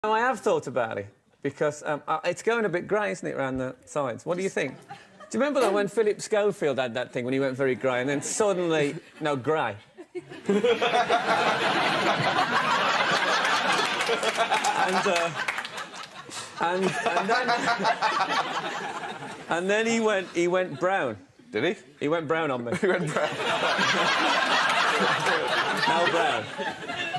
I have thought about it, because it's going a bit grey, isn't it, around the sides? What do you think? Do you remember, though, when Philip Scofield had that thing, when he went very grey, and then suddenly... No, grey. and then he went brown. Did he? He went brown on me. He went brown. Now brown.